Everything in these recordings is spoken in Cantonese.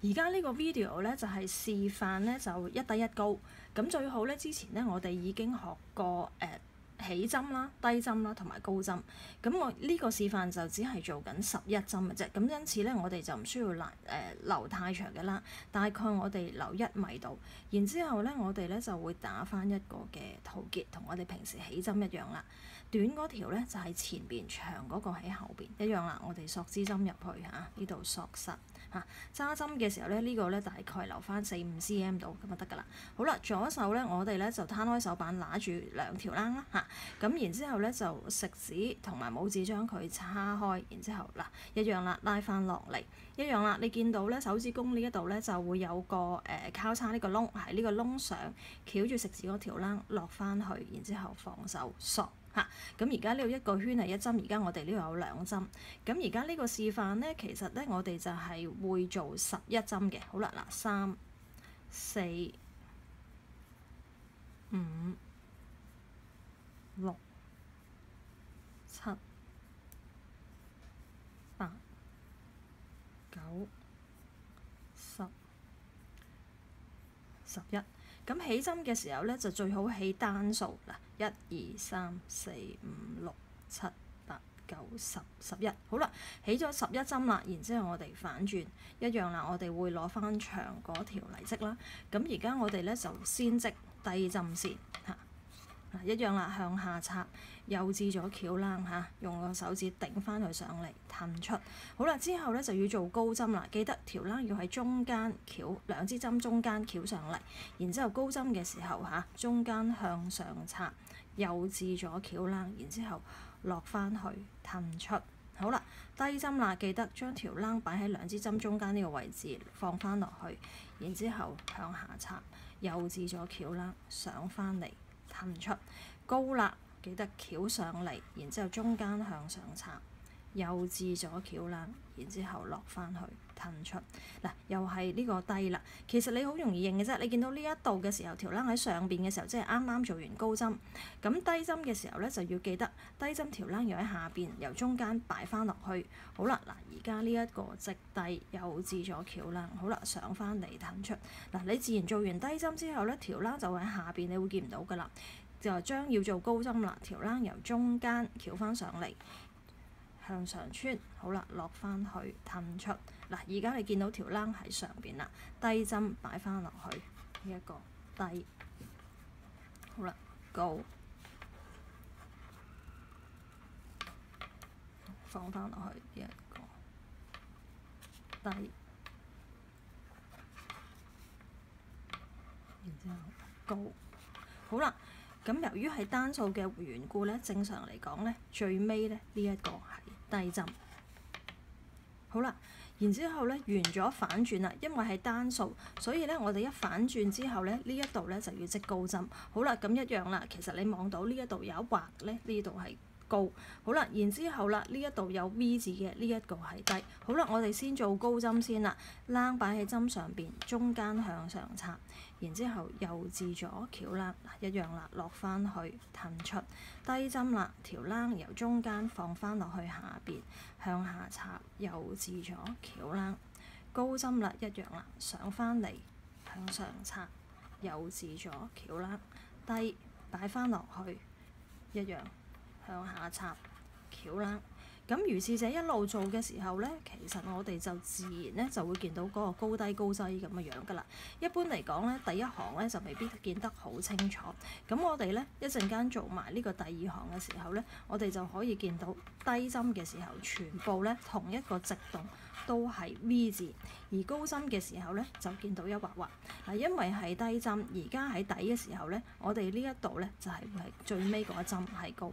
而家呢個 video 咧就係示範咧就一低一高，咁最好咧之前咧我哋已經學過起針啦、低針啦同埋高針，咁我呢個示範就只係做緊11針嘅啫，咁因此咧我哋就唔需要留太長嘅啦，大概我哋留1米度，然之後咧我哋咧就會打返一個嘅套結，同我哋平時起針一樣啦。短嗰條咧就係前邊，長嗰個喺後邊一樣啦。我哋索支針入去嚇，呢度索實嚇。揸針嘅時候咧，呢個咧大概留翻4-5 cm 度咁就得㗎啦。好啦，左手咧我哋咧就攤開手板揦住2條冷啦嚇，咁然之後咧就食指同埋拇指將佢叉開，然之後嗱一樣啦，拉翻落嚟一樣啦。你見到咧手指公呢一度咧就會有個交叉呢個窿，喺呢個窿上翹住食指嗰條冷落翻去，然之後放手索。嚇，咁而家呢度一個圈係1針，而家我哋呢度有2針。咁而家呢個示範咧，其實咧我哋就係會做11針嘅。好啦，嗱3、4、5、6、7、8、9、10、11。咁起針嘅時候咧，就最好起單數嗱，1、2、3、4、5、6、7、8、9、10、11。好啦，起咗11針啦，然之後我哋反轉一樣啦，我哋會攞翻長嗰條嚟織啦。咁而家我哋咧就先織低針先嚇，一樣啦，向下插，幼稚咗翹冷嚇，用個手指頂翻佢上嚟，褪出。好啦，之後咧就要做高針啦，記得條冷要喺中間翹，2支針中間翹上嚟，然之後高針嘅時候嚇，中間向上插，幼稚咗翹冷，然之後落翻去褪出。好啦，低針啦，記得將條冷擺喺2支針中間呢個位置，放翻落去，然之後向下插，幼稚咗翹冷，上翻嚟。褪出高啦，記得翹上嚟，然之後中間向上插，幼稚咗翹冷，然之後落翻去褪出。嗱，又係呢個低啦。其實你好容易認嘅啫，你見到呢一度嘅時候，條冷喺上邊嘅時候，即係啱啱做完高針。咁低針嘅時候咧，就要記得低針條冷要喺下邊，由中間擺翻落去。好啦，嗱，而家呢一個直低幼稚咗翹冷，好啦，上翻嚟褪出。嗱，你自然做完低針之後咧，條冷就會喺下邊，你會見唔到㗎啦。就將要做高針啦，條冷由中間翹翻上嚟，向上穿，好啦，落翻去褪出。嗱，而家你見到條冷喺上邊啦，低針擺翻落去呢一個低，好啦，高，放翻落去呢一個低，然之後高，好啦。咁由於係單數嘅緣故咧，正常嚟講咧，最尾咧呢一個係低針。好啦，然之後咧完咗反轉啦，因為係單數，所以咧我哋一反轉之後咧，呢一度咧就要織高針。好啦，咁一樣啦，其實你望到呢一度有一畫咧，呢度係高。好啦，然之後啦，呢一度有 V 字嘅，呢一個係低。好啦，我哋先做高針先啦，冷擺喺針上邊，中間向上插，然之後幼稚咗翹冷，一樣啦，落翻去褪出低針啦，條冷由中間放翻落去下邊，向下插，幼稚咗翹冷，高針啦，一樣啦，上翻嚟向上插，幼稚咗翹冷，低擺翻落去，一樣向下插，翹冷。咁如是者一路做嘅時候咧，其實我哋就自然咧就會見到嗰個高低高低咁嘅樣㗎啦。一般嚟講咧，第一行咧就未必見得好清楚。咁我哋咧一陣間做埋呢個第2行嘅時候咧，我哋就可以見到低針嘅時候，全部咧同一個直動都係 V 字，而高針嘅時候咧就見到一畫畫。嗱，因為係低針，而家喺底嘅時候咧，我哋呢一度咧就係會係最尾嗰一針係高。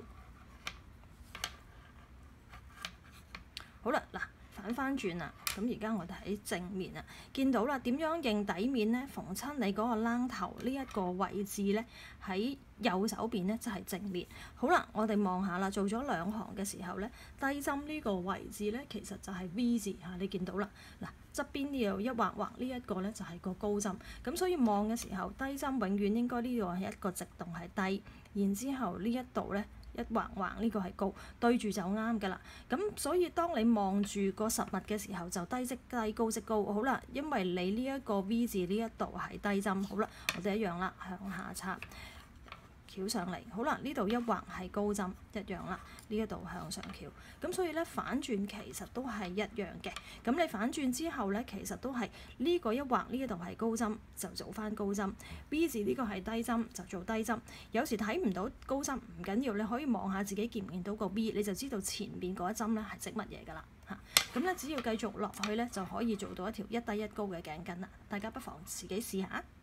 好啦，嗱，反翻轉啦，咁而家我哋喺正面啊，見到啦，點樣認底面咧？逢親你嗰個冷頭呢一個位置咧，喺右手邊咧就係正面。好啦，我哋望下啦，做咗2行嘅時候咧，低針呢個位置咧，其實就係 V 字嚇，你見到啦。嗱，側邊呢度一畫畫呢一個咧就係個高針，咁所以望嘅時候，低針永遠應該呢度係一個直動係低，然之後呢一度咧一橫橫呢個係高，對住就啱㗎啦。咁所以當你望住個實物嘅時候，就低即低，高即高。好啦，因為你呢一個 V 字呢一度係低針，好啦，我哋一樣啦，向下插。翹上嚟，好啦，呢度一橫係高針，一樣啦。呢一度向上翹，咁所以咧反轉其實都係一樣嘅。咁你反轉之後咧，其實都係呢個一橫呢一度係高針，就做翻高針。B 字呢個係低針，就做低針。有時睇唔到高針唔緊要，你可以望下自己見唔見到個 V，你就知道前面嗰一針咧係織乜嘢㗎啦嚇。咁咧只要繼續落去咧，就可以做到一條一低一高嘅頸巾啦。大家不妨自己試下。